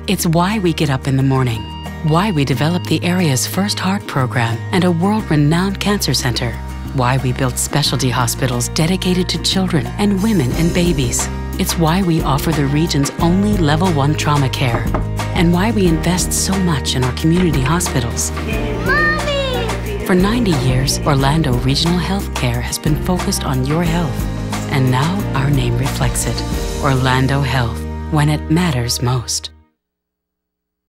It's why we get up in the morning, why we developed the area's first heart program and a world-renowned cancer center, why we built specialty hospitals dedicated to children and women and babies. It's why we offer the region's only Level 1 trauma care, and why we invest so much in our community hospitals. Mommy! For 90 years, Orlando Regional Healthcare has been focused on your health, and now our name reflects it. Orlando Health, when it matters most.